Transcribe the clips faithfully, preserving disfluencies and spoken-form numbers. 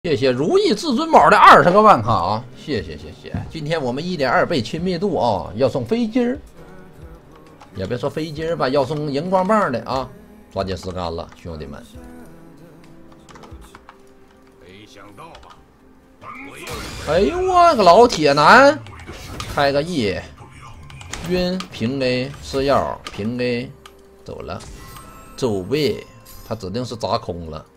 谢谢如意至尊宝的二十个万卡啊！谢谢谢谢。今天我们 一点二 倍亲密度啊，要送飞机儿，也别说飞机儿吧，要送荧光棒的啊！抓紧时间了，兄弟们。 没想到吧？ 哎呦我个老铁男，开个 E， 晕平 A 吃药平 A 走了，走位他指定是砸空了。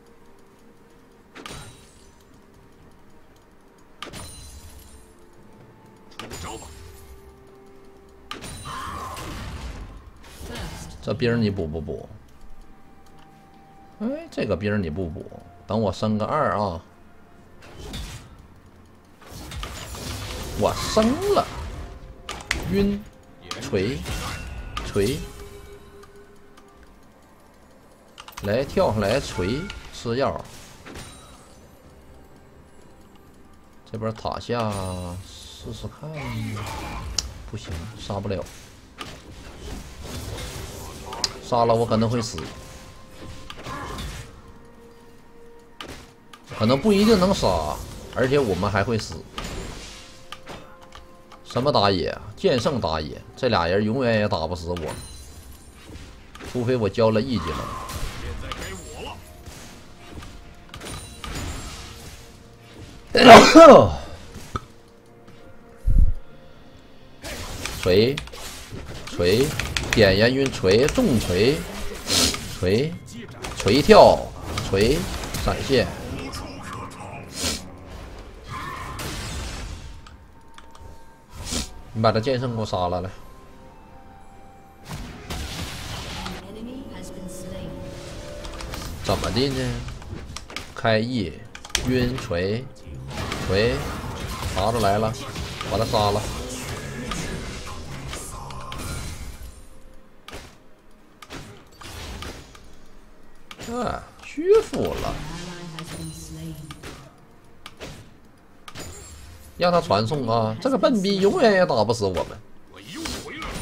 这兵你补不补？哎，这个兵你不补，等我升个二啊！我升了，晕，锤，锤，来跳上来锤，吃药。这边塔下试试看，不行，杀不了。 杀了我可能会死，可能不一定能杀，而且我们还会死。什么打野啊？剑圣打野，这俩人永远也打不死我，除非我交了 E 技能。锤，锤。 点烟晕锤重锤，锤锤跳锤闪现，你把这剑圣给我杀了来！怎么的呢？开 E 晕锤锤，爬出来了，把他杀了。 啊，屈服了，让他传送啊！这个笨逼永远也打不死我们。 我又回来了。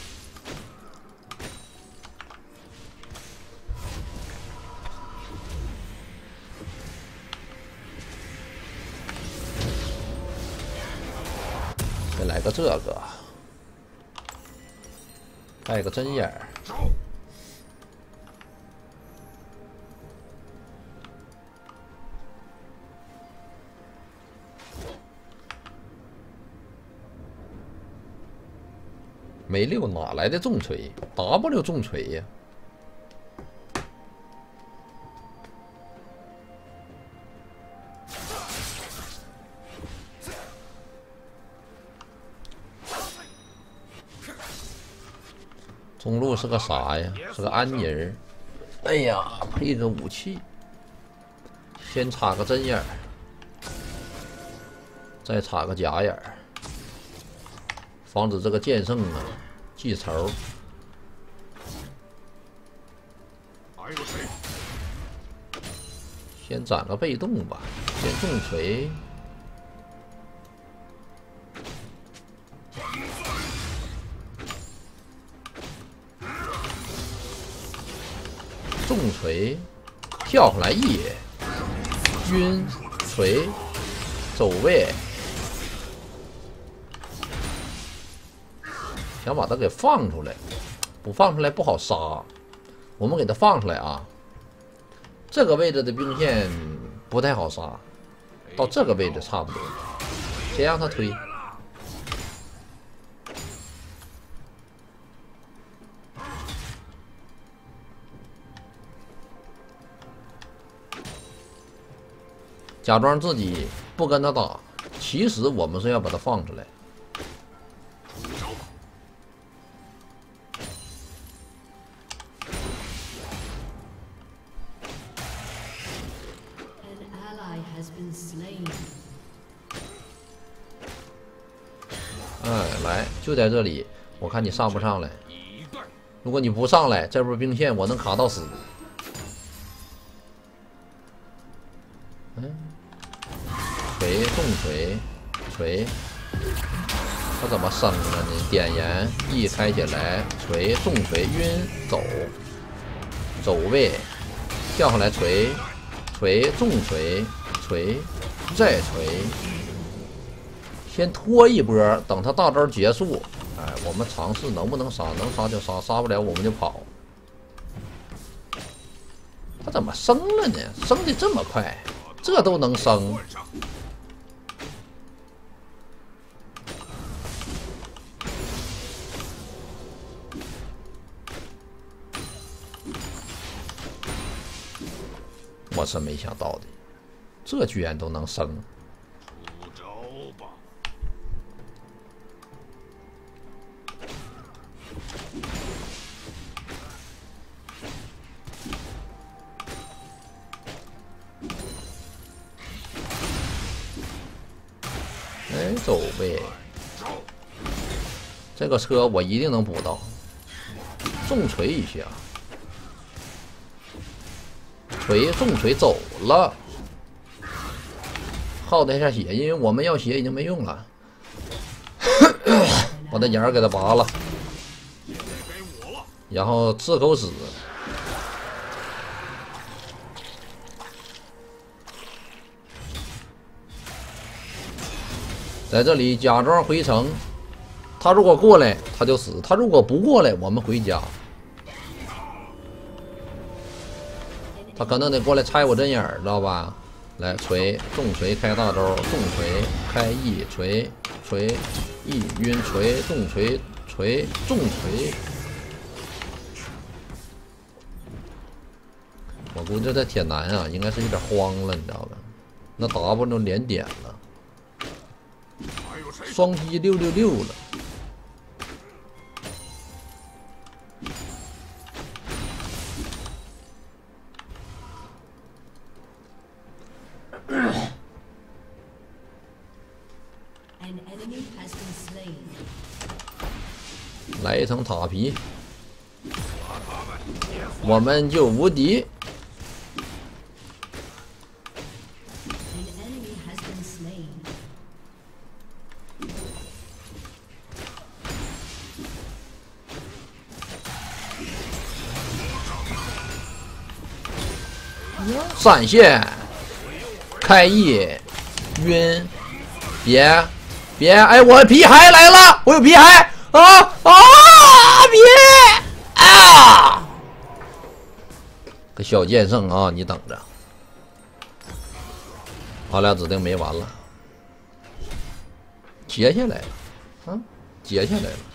再来个这个，带个针眼儿。 没六哪来的重锤 ？W 重锤呀！中路是个啥呀？是个安妮儿。哎呀，配个武器，先插个针眼儿，再插个假眼儿。 防止这个剑圣啊记仇。 还有谁？ 先攒个被动吧，先重锤。重锤，跳上来一晕锤，走位。 想把它给放出来，不放出来不好杀。我们给它放出来啊！这个位置的兵线不太好杀，到这个位置差不多。先让他推。假装自己不跟他打，其实我们是要把他放出来。 哎，来，就在这里，我看你上不上来。如果你不上来，这波兵线我能卡到死。嗯，锤重锤，锤，他怎么升了呢？点燃 E 开起来，锤重锤晕走，走位，跳上来锤，锤重锤，锤。 再锤，先拖一波，等他大招结束，哎，我们尝试能不能杀，能杀就杀，杀不了我们就跑。他怎么升了呢？升的这么快，这都能升？我是没想到的，这居然都能升。 出招吧！ 哎，走呗！这个车我一定能补到，重锤一下。锤重锤走了，耗他一下血，因为我们要血已经没用了。把他眼儿给他拔了，然后吃口屎。在这里假装回城，他如果过来他就死，他如果不过来我们回家。他可能得过来拆我针眼儿，知道吧？来锤重锤开大招，重锤开 E 锤锤 E 晕锤重锤锤重锤。我估计这铁男啊，应该是有点慌了，你知道吧？那 W 都连点了，双击六六六了。来一层塔皮，我们就无敌。闪现，开 E， 晕，别别，哎，我皮孩来了，我有皮孩。啊啊！别啊！个小剑圣啊，你等着，他俩指定没完了。接下来了，啊，接下来了。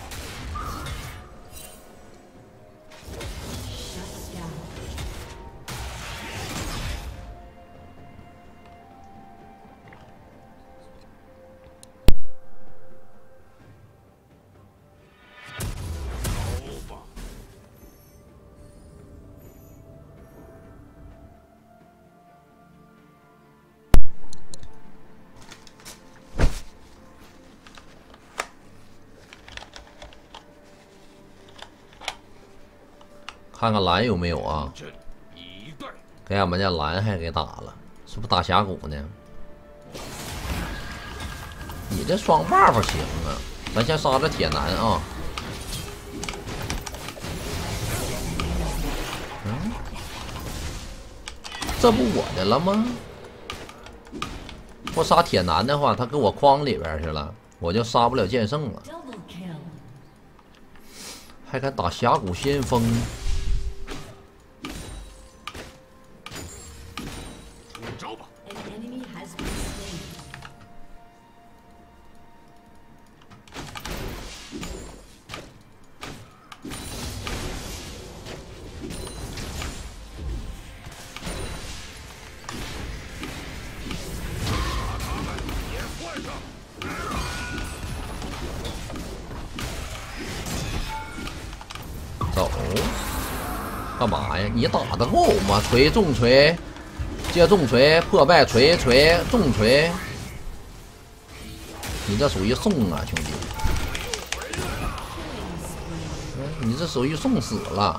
看看蓝有没有啊？给俺们家蓝还给打了，是不是打峡谷呢？你这双 buff 行啊！咱先杀这铁男啊！嗯，这不我的了吗？我杀铁男的话，他给我框里边去了，我就杀不了剑圣了。还敢打峡谷先锋？走，干嘛呀？你打得够吗？锤重锤，接重锤，破败锤锤重锤，你这属于送啊，兄弟！你这属于送死了。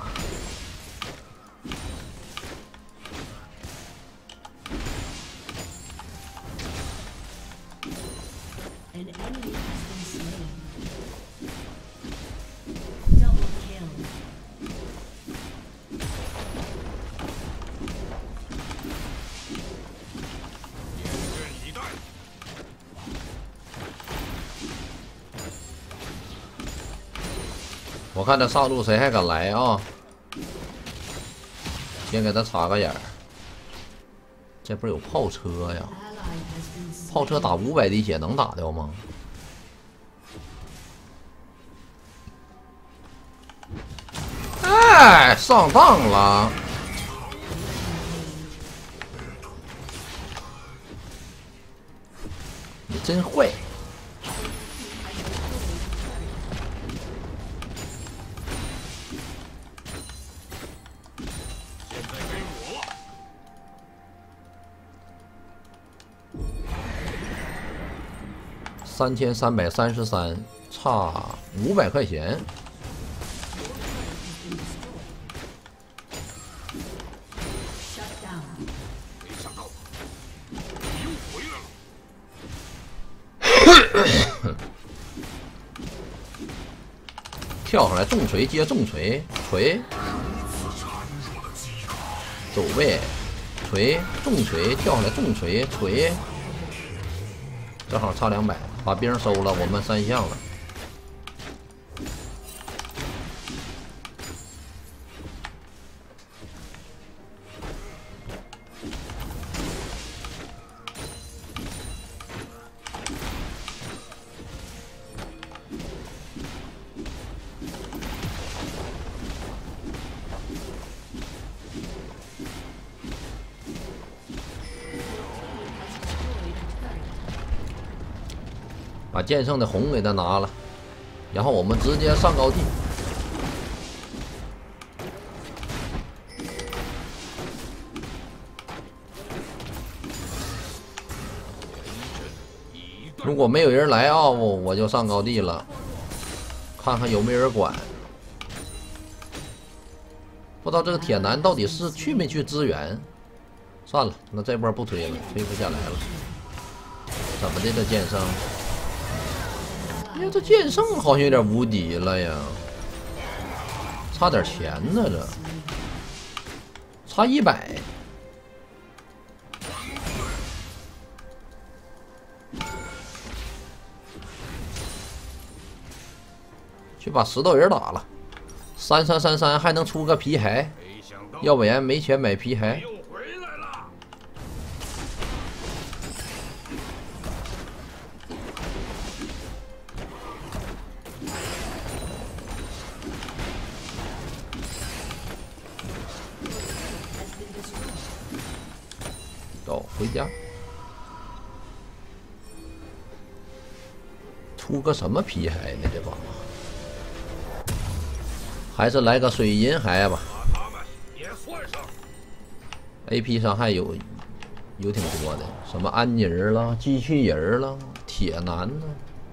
我看这上路谁还敢来啊？先给他插个眼儿。这不是有炮车呀？炮车打五百滴血能打掉吗？哎，上当了！你真坏！三千三百三十三，差五百块钱。 没想到你又回来了。 跳上来重锤接重锤，锤，走位，锤，重锤，跳上来重锤，锤，正好差两百，把兵收了，我们三项了。把剑圣的红给他拿了，然后我们直接上高地。如果没有人来啊，我我就上高地了，看看有没有人管。不知道这个铁男到底是去没去支援？算了，那这波不推了，推不下来了。怎么的这剑圣？哎呀，这剑圣好像有点无敌了呀，差点钱呢，这差一百。去把石头人打了，三三三三还能出个皮骸，要不然没钱买皮骸。 又回来了。 走，回家。出个什么皮骸呢？这帮还是来个水银骸吧。 把他们也算上。 A P 伤害有有挺多的，什么安妮儿啦、机器人儿啦、铁男呢。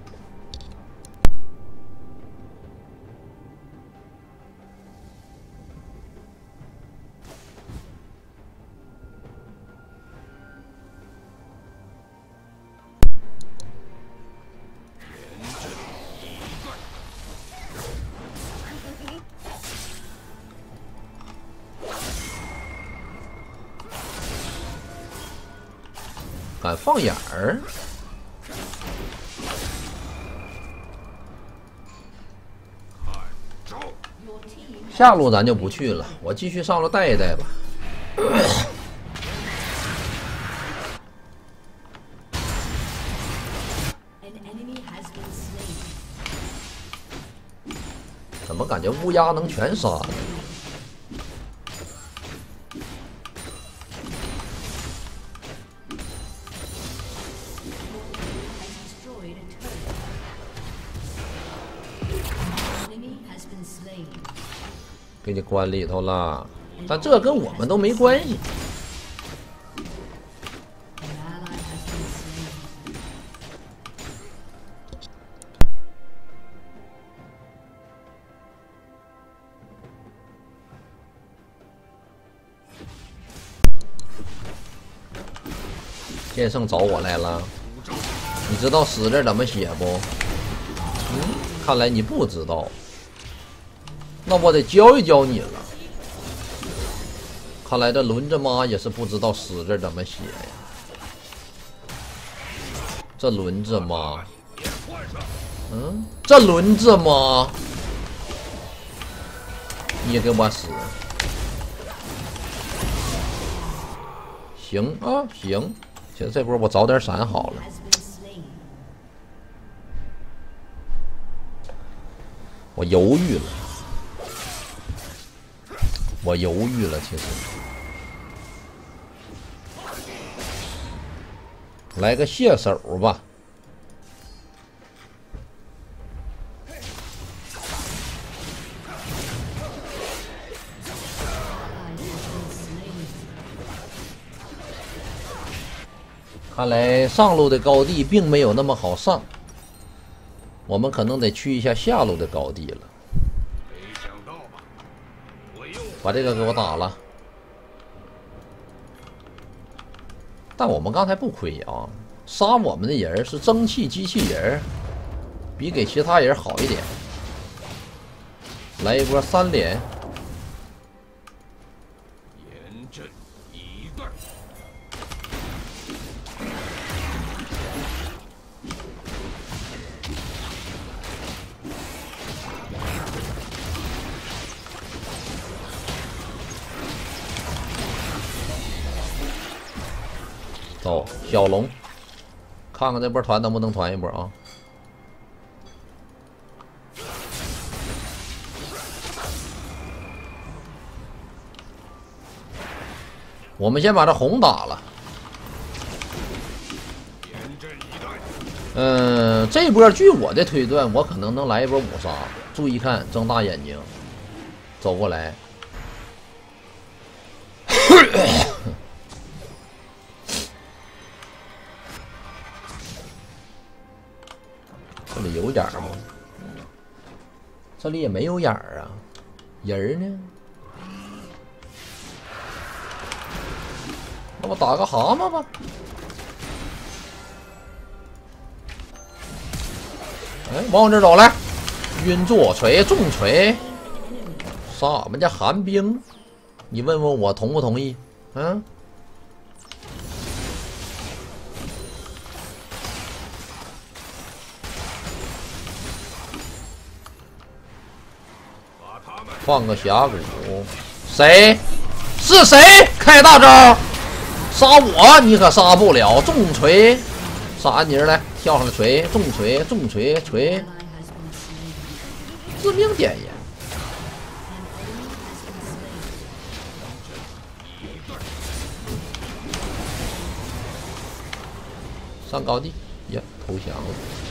敢放眼儿，下路咱就不去了，我继续上路带一带吧。怎么感觉乌鸦能全杀呢？给你关里头了，但这跟我们都没关系。剑圣找我来了，你知道死字怎么写不？嗯，看来你不知道。那我得教一教你了。看来这轮子妈也是不知道死字怎么写呀。这轮子妈，嗯，这轮子妈， 你给我死！行啊，行，其实这波我早点闪好了。我犹豫了，我犹豫了，其实。来个卸手吧。看来上路的高地并没有那么好上，我们可能得去一下下路的高地了。 没想到吧？我又把这个给我打了。但我们刚才不亏啊，杀我们的人是蒸汽机器人，比给其他人好一点。来一波三连， 严阵以待。 走，小龙，看看这波团能不能团一波啊？我们先把这红打了。 严阵以待。 嗯，这波据我的推断，我可能能来一波五杀。注意看，睁大眼睛，走过来。这里有眼儿吗？这里也没有眼儿啊，人儿呢？那我打个蛤蟆吧。哎，往我这走来，晕坐锤重锤，杀我们家寒冰。你问问我同不同意？嗯。换个峡谷，谁？是谁开大招？杀我，你可杀不了！重锤，杀你来，跳上来锤，重锤，重锤，锤，致命点烟。上高地，呀，投降了。